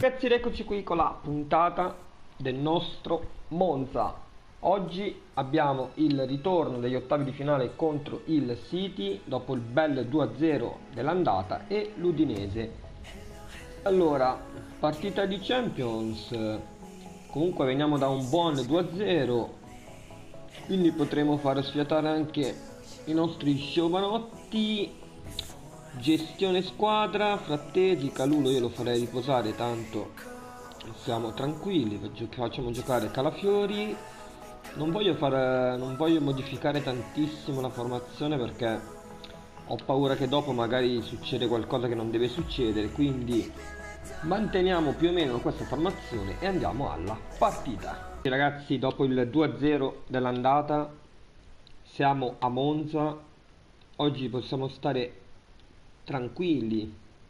Ragazzi, eccoci qui con la puntata del nostro Monza. Oggi abbiamo il ritorno degli ottavi di finale contro il City dopo il bel 2-0 dell'andata e l'Udinese. Allora, partita di Champions, comunque veniamo da un buon 2-0, quindi potremo far sfiatare anche i nostri giovanotti. Gestione squadra, Frattesi, Calulo io lo farei riposare, tanto siamo tranquilli, facciamo giocare Calafiori. Non voglio modificare tantissimo la formazione perché ho paura che dopo magari succede qualcosa che non deve succedere, quindi manteniamo più o meno questa formazione e andiamo alla partita. Ragazzi, dopo il 2-0 dell'andata siamo a Monza, oggi possiamo stare tranquilli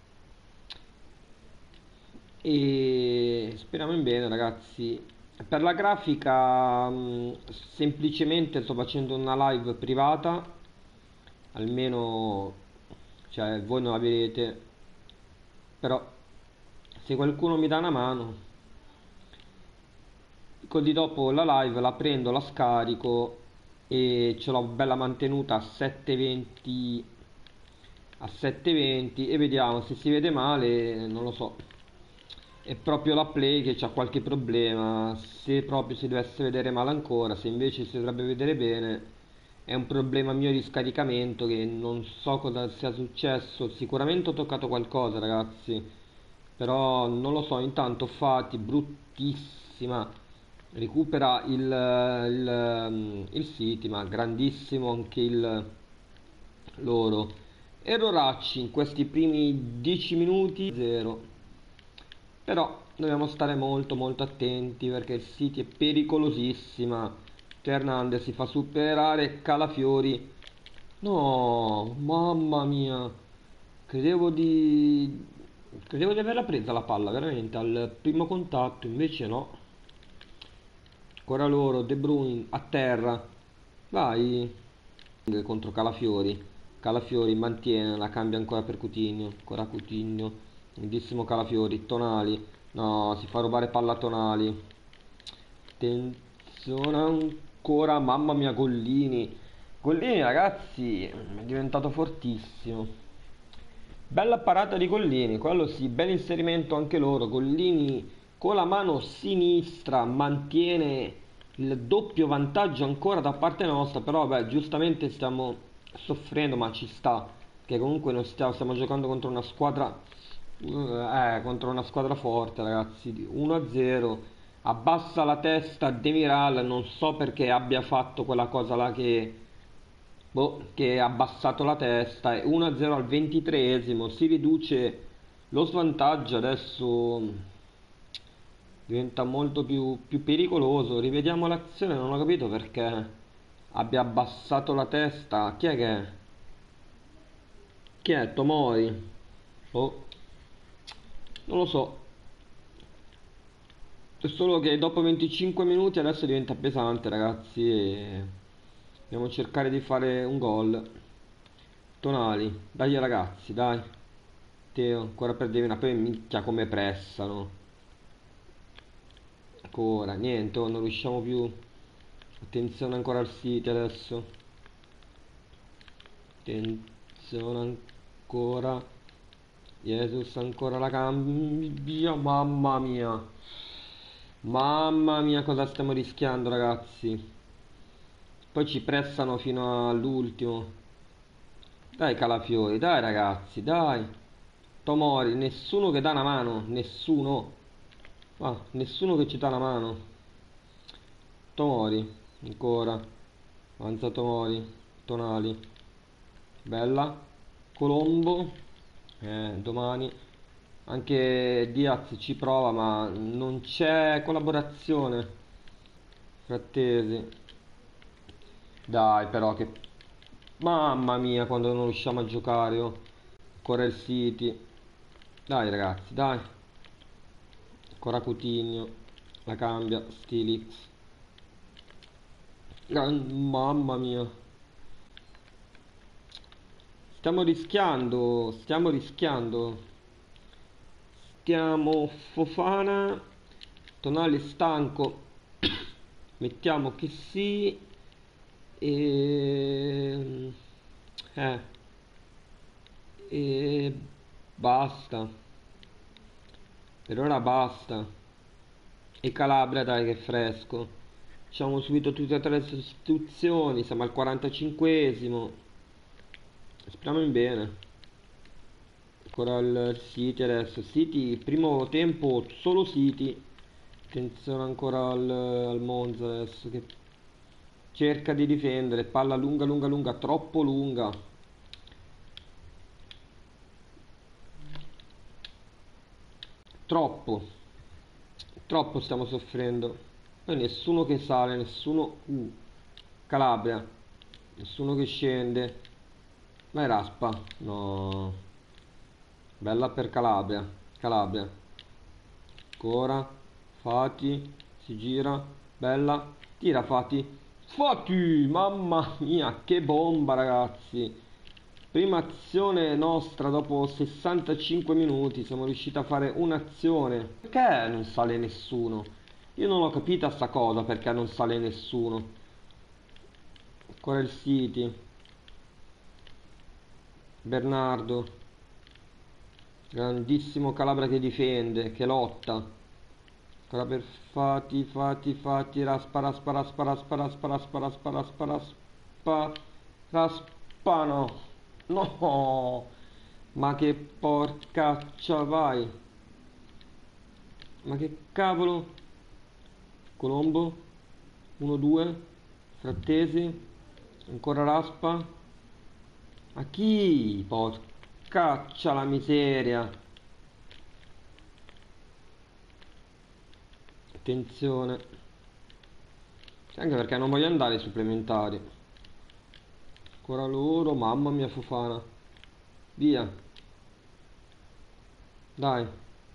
e speriamo in bene, ragazzi. Per la grafica semplicemente sto facendo una live privata, almeno cioè voi non la vedete, però se qualcuno mi dà una mano, così dopo la live la prendo, la scarico e ce l'ho bella mantenuta a 720 e vediamo se si vede male, non lo so. È proprio la Play che c'ha qualche problema, se proprio si dovesse vedere male ancora, se invece si dovrebbe vedere bene, è un problema mio di scaricamento che non so cosa sia successo, sicuramente ho toccato qualcosa, ragazzi, però non lo so. Intanto Fati, bruttissima, recupera il City, ma grandissimo anche il loro. Erroracci in questi primi 10 minuti, 0. Però dobbiamo stare molto attenti perché il City è pericolosissima. Hernandez si fa superare, Calafiori. No, mamma mia. Credevo di... Credevo di averla presa la palla, veramente, al primo contatto, invece no. Ancora loro, De Bruyne a terra. Vai. Contro Calafiori. Calafiori mantiene, la cambia ancora per Coutinho. Ancora Coutinho. Grandissimo Calafiori. Tonali. No, si fa rubare palla a Tonali. Attenzione ancora. Mamma mia, Gollini. Gollini, ragazzi, è diventato fortissimo. Bella parata di Gollini, quello sì, bel inserimento anche loro. Gollini con la mano sinistra mantiene il doppio vantaggio ancora da parte nostra, però vabbè, giustamente stiamo soffrendo, ma ci sta, che comunque non stiamo giocando contro una squadra forte, ragazzi. 1-0, abbassa la testa Demiral, non so perché abbia fatto quella cosa là che ha abbassato la testa. 1-0 al 23esimo, si riduce lo svantaggio, adesso diventa molto più pericoloso. Rivediamo l'azione, non ho capito perché abbia abbassato la testa. Chi è che è? Chi è? Tomori? Oh, non lo so. È solo che dopo 25 minuti adesso diventa pesante, ragazzi, e dobbiamo cercare di fare un gol. Tonali, dai ragazzi, dai. Teo, ancora perdevi una, poi minchia come pressano. Ancora, niente, oh, non riusciamo più. Attenzione ancora al City adesso. Attenzione ancora. Jesus ancora la cambia. Mamma mia. Mamma mia, cosa stiamo rischiando, ragazzi. Poi ci pressano fino all'ultimo. Dai Calafiori, dai ragazzi, dai. Tomori, nessuno che dà una mano, nessuno. Ah, nessuno che ci dà una mano. Tomori, ancora. Avanza Tomori, Tonali. Bella. Colombo. Domani. Anche Diaz ci prova, ma non c'è collaborazione. Frattesi. Dai, però che... Mamma mia, quando non riusciamo a giocare, oh. Ancora il City. Dai ragazzi, dai. Ancora Coutinho. La cambia. Stilix. Mamma mia. Stiamo rischiando. mettiamo Fofana, Tonali stanco, mettiamo che sì, e, eh, e basta, per ora basta. E Calabria dai che è fresco, facciamo subito tutte e tre le sostituzioni, siamo al 45esimo, speriamo in bene. Ancora il City adesso. City, primo tempo solo City. Attenzione ancora al Monza adesso che cerca di difendere. Palla lunga, lunga, lunga, troppo lunga. Troppo. Troppo stiamo soffrendo. Poi nessuno che sale, nessuno. Calabria. Nessuno che scende. Vai Raspa. No. Bella per Calabria. Calabria. Ancora. Fati. Si gira. Bella. Tira Fati. Fati! Mamma mia, che bomba ragazzi. Prima azione nostra dopo 65 minuti. Siamo riusciti a fare un'azione. Perché non sale nessuno? Io non ho capito sta cosa, perché non sale nessuno. Ancora il City. Bernardo. Grandissimo Calabria che difende, che lotta. Ancora per Fati, Fati, Fati, raspa, raspa, raspa, raspa, raspa, raspa, raspa, raspa, raspa, raspa, no. No, ma che porcaccia vai. Ma che cavolo. Colombo, 1-2, Frattesi, ancora raspa. Ma chi? Porcaccia la miseria. Attenzione. Anche perché non voglio andare ai supplementari. Ancora loro. Mamma mia Fofana. Via. Dai.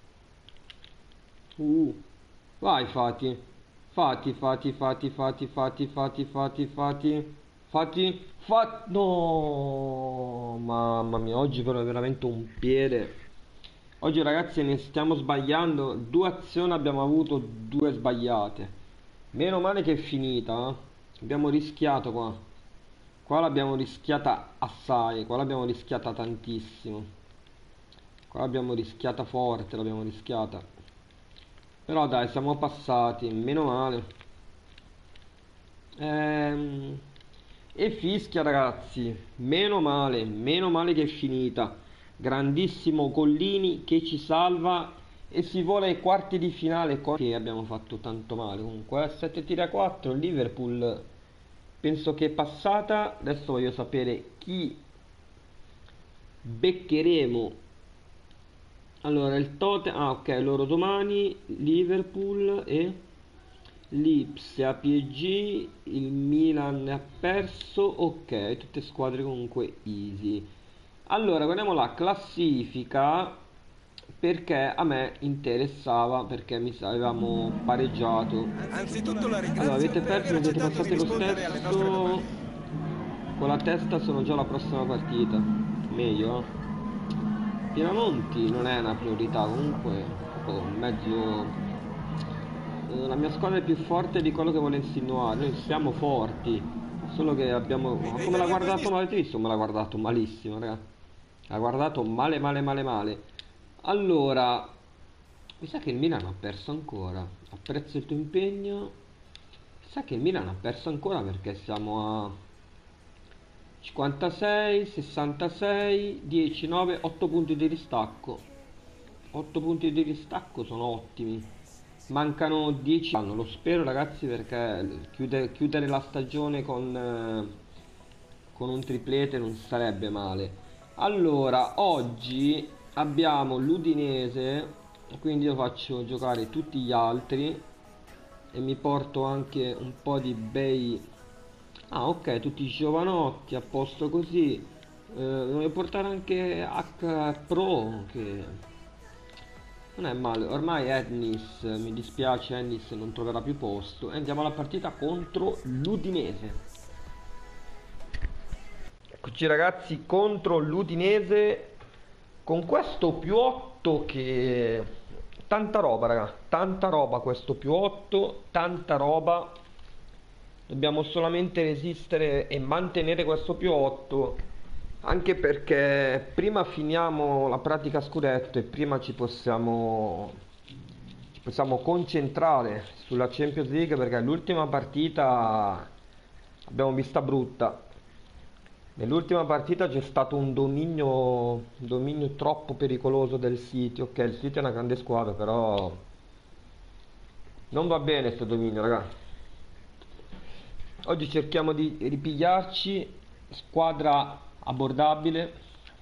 Vai Fati. Fati, Fati, Fati, Fati, Fati, Fati, Fati, Fati. Fati. Fati. No. Mamma mia. Oggi però è veramente un piede. Oggi ragazzi ne stiamo sbagliando. 2 azioni abbiamo avuto, 2 sbagliate. Meno male che è finita. Abbiamo rischiato qua. Qua l'abbiamo rischiata assai. Qua l'abbiamo rischiata tantissimo. Qua l'abbiamo rischiata forte. L'abbiamo rischiata. Però dai, siamo passati. Meno male. E fischia ragazzi. Meno male che è finita. Grandissimo Collini che ci salva e si vola ai quarti di finale che abbiamo fatto tanto male. Comunque 7 tiri a 4, Liverpool penso che è passata. Adesso voglio sapere chi beccheremo. Allora il totem, ok, loro domani Liverpool e l'Ipsia PSG, il Milan ha perso, ok, tutte squadre comunque easy. Allora, guardiamo la classifica perché a me interessava, perché avevamo pareggiato. Anzitutto la ringrazio. Allora, avete perso, per mi siete aver accettato passati di lo rispondere alle nostre stesso. domande. Con la testa sono già alla prossima partita. Meglio, eh? Pinamonti non è una priorità, comunque, mezzo. La mia squadra è più forte di quello che vuole insinuare. Noi siamo forti, solo che abbiamo. Ma come l'ha guardato male? Avete visto? Me l'ha guardato malissimo, raga. L'ha guardato male, male, male, male. Allora, mi sa che il Milan ha perso ancora. Apprezzo il tuo impegno. Mi sa che il Milan ha perso ancora perché siamo a 56, 66, 10, 9, 8 punti di distacco. 8 punti di distacco sono ottimi. Mancano 10 anni, lo spero ragazzi perché chiudere la stagione con un triplete non sarebbe male. Allora, oggi abbiamo l'Udinese, quindi io faccio giocare tutti gli altri e mi porto anche un po' di bei. Ah, ok, tutti i giovanotti, a posto così. Voglio portare anche H Pro, che non è male. Ormai Ennis, mi dispiace, Ennis non troverà più posto. E andiamo alla partita contro l'Udinese. Eccoci ragazzi, contro l'Udinese, con questo più 8 che tanta roba, raga, tanta roba questo più 8, tanta roba. Dobbiamo solamente resistere e mantenere questo più 8, anche perché prima finiamo la pratica scudetto e prima ci possiamo concentrare sulla Champions League, perché l'ultima partita abbiamo vista brutta. Nell'ultima partita c'è stato un dominio troppo pericoloso del City. Ok, il City è una grande squadra, però non va bene questo dominio, ragazzi. Oggi cerchiamo di ripigliarci, squadra abbordabile,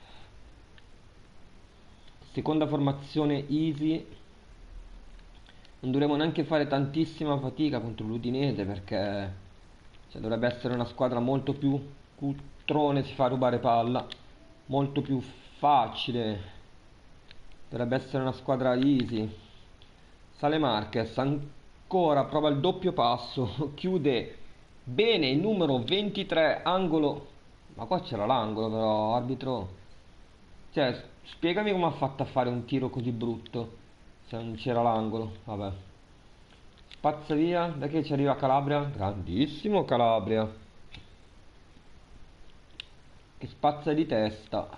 seconda formazione easy, non dovremo neanche fare tantissima fatica contro l'Udinese, perché dovrebbe essere una squadra molto più cutrone, si fa rubare palla, molto più facile, dovrebbe essere una squadra easy. Sale Marquez, ancora prova il doppio passo, chiude bene il numero 23, angolo. Ma qua c'era l'angolo però, arbitro. Cioè, spiegami come ha fatto a fare un tiro così brutto se non c'era l'angolo. Vabbè. Spazza via, da che ci arriva Calabria? Grandissimo Calabria. Che spazza di testa.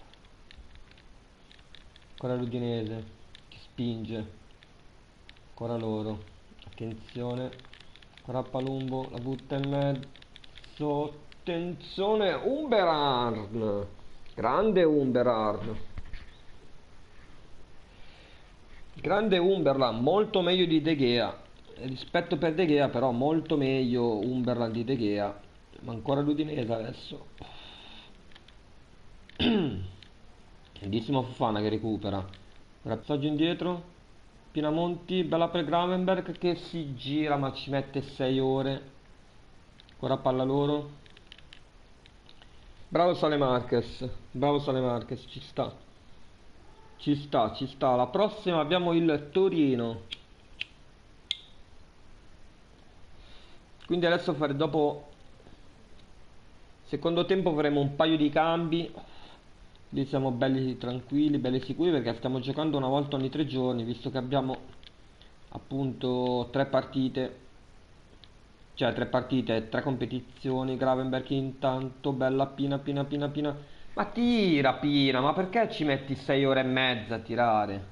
Ancora l'Udinese. Che spinge. Ancora loro. Attenzione. Ancora Palumbo, la butta in mezzo. Attenzione, Umberard. Grande Umberard. Grande Umberland, molto meglio di De Gea. Rispetto per De Gea, però molto meglio Umberland di De Gea. Ma ancora l'Udinese adesso. Grandissimo Fofana che recupera. Ora passaggio indietro. Pinamonti, bella per Gravenberg che si gira ma ci mette 6 ore. Ancora palla loro. Bravo Sale Marquez. Bravo Sale Marquez, ci sta. Ci sta, ci sta. La prossima abbiamo il Torino. Quindi adesso fare dopo secondo tempo faremo un paio di cambi. Lì siamo belli tranquilli, belli sicuri, perché stiamo giocando una volta ogni 3 giorni, visto che abbiamo appunto 3 partite. Cioè 3 partite, 3 competizioni. Gravenberg intanto, bella Pina, Pina, Pina, Pina. Ma tira Pina, ma perché ci metti 6 ore e mezza a tirare?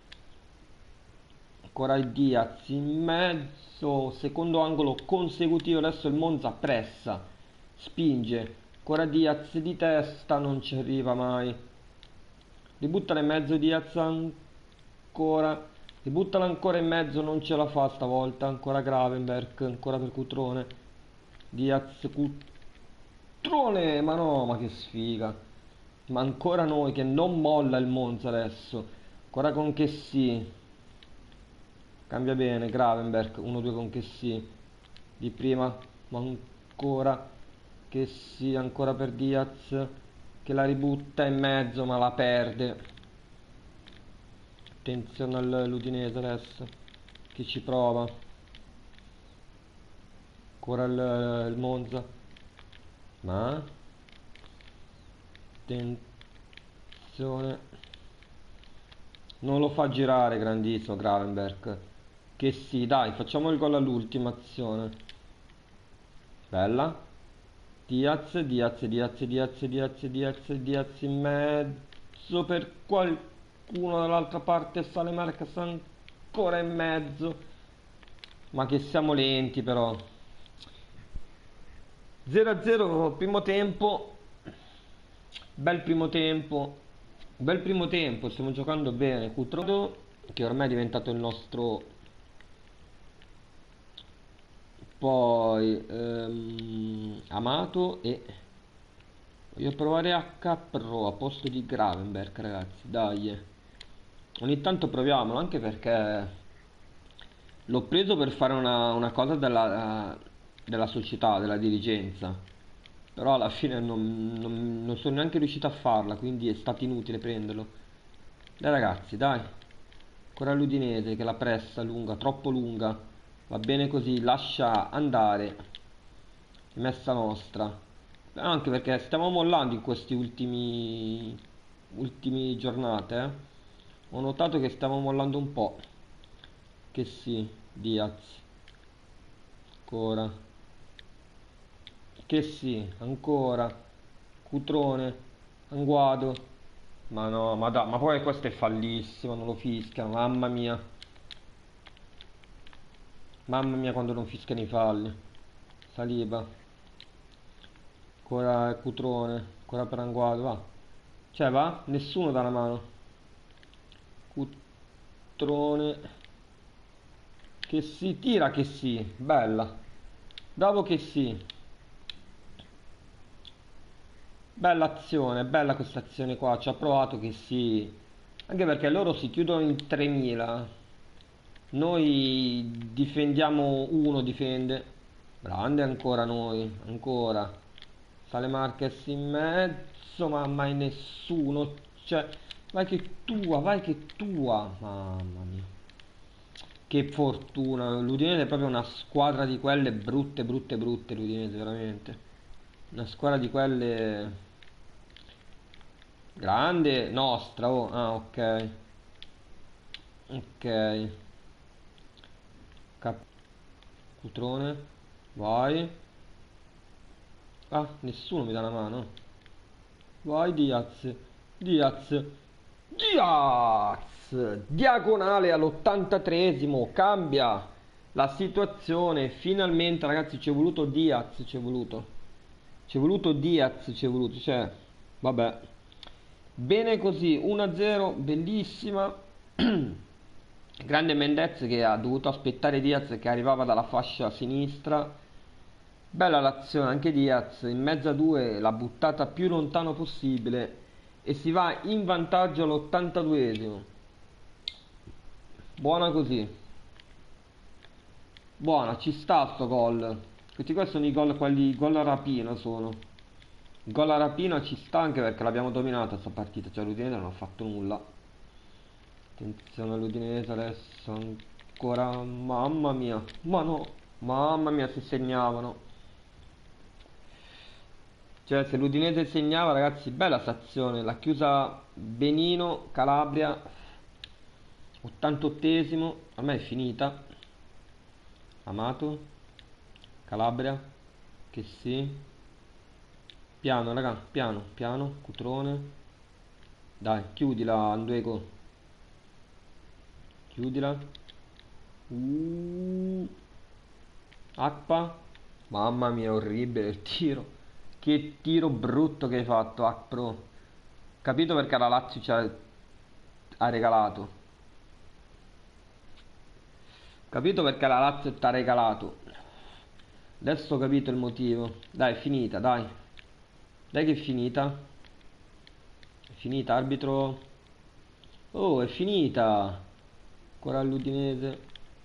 Ancora il Diaz in mezzo, secondo angolo consecutivo, adesso il Monza pressa, spinge, ancora Diaz di testa, non ci arriva mai. Ributtala in mezzo Diaz ancora, ributtala ancora in mezzo, non ce la fa stavolta, ancora Gravenberg, ancora per Cutrone. Diaz, Cutrone, ma no, ma che sfiga. Ma ancora noi che non molla il Monza adesso, ancora con che sì. Cambia bene, Gravenberg, 1-2 con che sì. Di prima, ma ancora che sì, ancora per Diaz, che la ributta in mezzo, ma la perde. Attenzione all'Udinese adesso, che ci prova. Ancora il Monza. Ma attenzione. Non lo fa girare, grandissimo Gravenberg. Che sì, dai, facciamo il gol all'ultima azione. Bella. Diaz, Diaz, Diaz, Diaz, Diaz, Diaz, Diaz in mezzo per qualcuno dall'altra parte. Sale Marquez ancora in mezzo. Ma che siamo lenti però. 0-0 primo tempo. Bel primo tempo. Bel primo tempo, stiamo giocando bene. Cutrodo, che ormai è diventato il nostro. Poi Amato, e voglio provare H-Pro a posto di Gravenberg, ragazzi, dai. Ogni tanto proviamolo, anche perché l'ho preso per fare una cosa della società, della dirigenza. Però alla fine non sono neanche riuscito a farla, quindi è stato inutile prenderlo. Dai ragazzi, dai. Ancora l'Udinese che la pressa lunga, troppo lunga. Va bene così, lascia andare. Rimessa nostra. Anche perché stiamo mollando in questi ultimi giornate, eh. Ho notato che stiamo mollando un po'. che sì, Diaz, ancora, che sì, ancora, Cutrone, Anguado, ma no, ma poi questo è fallissimo, non lo fischia, mamma mia quando non fischiano i falli, Saliba, ancora Cutrone, ancora per Anguado, va, cioè va, nessuno dà la mano, Cutrone, che si tira, che sì, bella, bravo che sì. Bella azione, bella questa azione qua, ci ha provato che sì. Anche perché loro si chiudono in 3000. Noi difendiamo, uno difende. Grande ancora noi, ancora. Sale Marquez in mezzo, ma mai nessuno. Cioè, vai che tua. Mamma mia. Che fortuna. L'Udinese è proprio una squadra di quelle brutte, brutte, brutte, l'Udinese, veramente. Una squadra di quelle... Grande, nostra, oh, ah, ok. Ok. Cap- Cutrone, vai. Ah, nessuno mi dà una mano. Vai, Diaz. Diaz. Diaz! Diagonale all'83esimo, cambia la situazione. Finalmente, ragazzi, ci è voluto Diaz, ci è voluto. Ci è voluto Diaz, ci è voluto, cioè, vabbè. Bene così, 1-0, bellissima. Grande Mendez che ha dovuto aspettare Diaz che arrivava dalla fascia sinistra. Bella l'azione anche Diaz, in mezzo a due l'ha buttata più lontano possibile e si va in vantaggio all'82esimo. Buona così. Buona, ci sta sto gol. Questi qua sono i gol, quelli gol a rapina sono. Il gol a rapina ci sta anche perché l'abbiamo dominata sta partita, cioè l'Udinese non ha fatto nulla. Attenzione all'Udinese adesso ancora, mamma mia, ma no, mamma mia se segnavano. Cioè se l'Udinese segnava ragazzi, bella stazione, l'ha chiusa benino, Calabria, 88esimo, ormai è finita. Amato, Calabria, che sì. Piano raga, piano, piano, Cutrone. Dai, chiudila Anduego. Chiudila. Acqua. Mamma mia, orribile il tiro. Che tiro brutto che hai fatto, Acpro. Capito perché la Lazio ha regalato. Capito perché la Lazio ti ha regalato. Adesso ho capito il motivo. Dai, è finita, dai. Dai che è finita. È finita, arbitro. Oh, è finita. Ancora all'Udinese.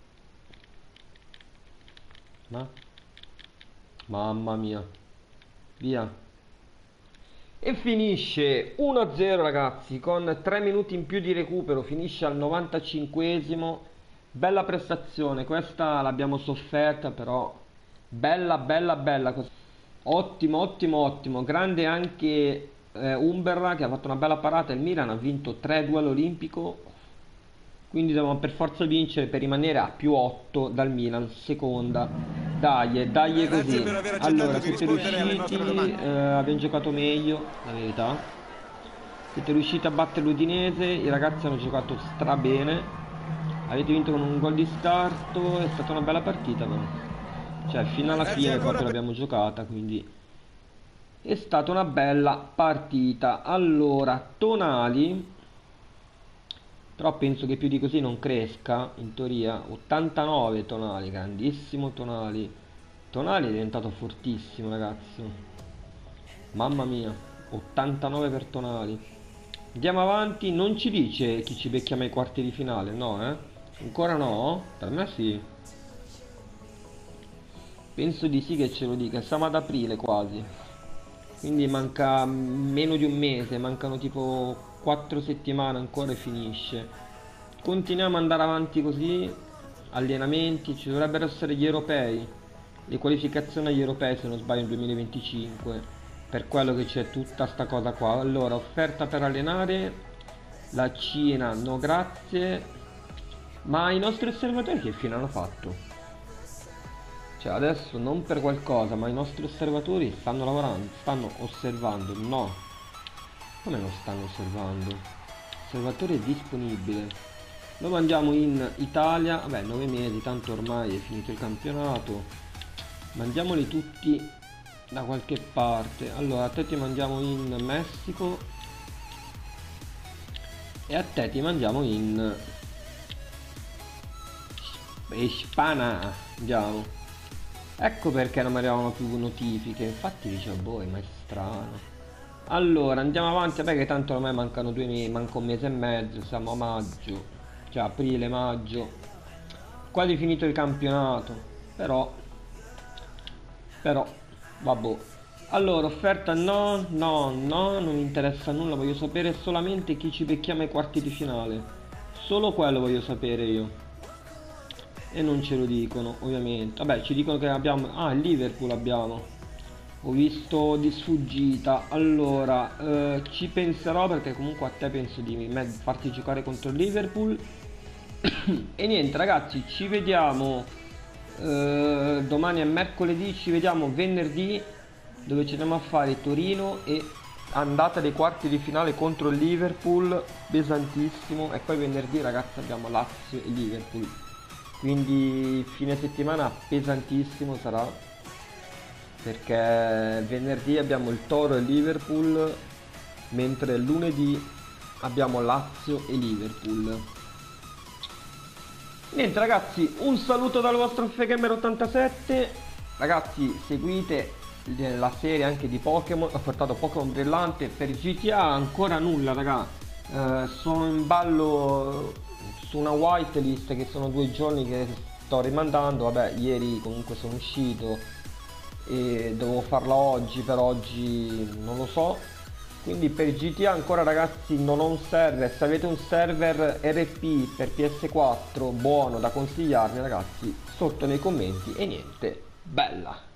Ma? Mamma mia. Via. E finisce 1-0 ragazzi, con 3 minuti in più di recupero, finisce al 95esimo. Bella prestazione, questa l'abbiamo sofferta però bella bella bella. Ottimo ottimo ottimo, grande anche Umberla che ha fatto una bella parata. Il Milan ha vinto 3-2 all'Olimpico, quindi dobbiamo per forza vincere per rimanere a più 8 dal Milan, seconda. Dai, dai Grazie così. per aver Allora, accettato di siete rispondere alle riusciti, nostre domande. abbiamo giocato meglio, la verità. Siete riusciti a battere l'Udinese, i ragazzi hanno giocato strabene. Avete vinto con un gol di scarto, è stata una bella partita però. Cioè, fino alla Grazie fine ancora proprio per... l'abbiamo giocata, quindi è stata una bella partita. Allora, Tonali, però penso che più di così non cresca, in teoria. 89 Tonali, grandissimo Tonali. Tonali è diventato fortissimo, ragazzi. Mamma mia, 89 per Tonali. Andiamo avanti, non ci dice chi ci becchiamo ai quarti di finale, no, eh? Ancora no? Per me sì. Penso di sì che ce lo dica, siamo ad aprile quasi. Quindi manca meno di un mese, mancano tipo 4 settimane ancora e finisce. Continuiamo ad andare avanti così, allenamenti, ci dovrebbero essere gli europei, le qualificazioni agli europei se non sbaglio nel 2025, per quello che c'è tutta sta cosa qua. Allora, offerta per allenare, la Cina, no grazie, Ma i nostri osservatori che fine hanno fatto? Cioè adesso non per qualcosa, ma i nostri osservatori stanno lavorando, stanno osservando, no. Come non stanno osservando? Osservatore disponibile. Lo mandiamo in Italia, vabbè 9 mesi, tanto ormai è finito il campionato. Mandiamoli tutti da qualche parte. Allora a te ti mandiamo in Messico e a te ti mandiamo in Spagna. Andiamo. Ecco perché non mi arrivavano più notifiche. Infatti dicevo, boh, ma è strano. Allora, andiamo avanti. Vabbè che tanto ormai mancano 2 mesi, manca un mese e mezzo. Siamo a maggio. Cioè aprile, maggio. Quasi finito il campionato. Però, vabbè. Allora, offerta no, no, no, non mi interessa nulla. Voglio sapere solamente chi ci becchiamo ai quarti di finale. Solo quello voglio sapere io. E non ce lo dicono, ovviamente. Vabbè, ci dicono che abbiamo... Ah, il Liverpool abbiamo. Ho visto di sfuggita. Allora, ci penserò perché comunque a te penso di farti giocare contro il Liverpool. E niente, ragazzi, ci vediamo domani è mercoledì, ci vediamo venerdì dove ci andiamo a fare Torino e andata dei quarti di finale contro il Liverpool, pesantissimo. E poi venerdì, ragazzi, abbiamo Lazio e Liverpool. Quindi fine settimana pesantissimo sarà, perché venerdì abbiamo il Toro e Liverpool, mentre lunedì abbiamo Lazio e Liverpool. Niente ragazzi, un saluto dal vostro Fegamer87. Ragazzi, seguite la serie anche di Pokémon. Ho portato Pokémon Brillante. Per GTA ancora nulla, raga. Sono in ballo su una whitelist che sono 2 giorni che sto rimandando. Vabbè, ieri comunque sono uscito e dovevo farla oggi, per oggi non lo so. Quindi per GTA ancora, ragazzi, non ho un server. Se avete un server RP per PS4 buono da consigliarmi, ragazzi, sotto nei commenti. E niente, bella!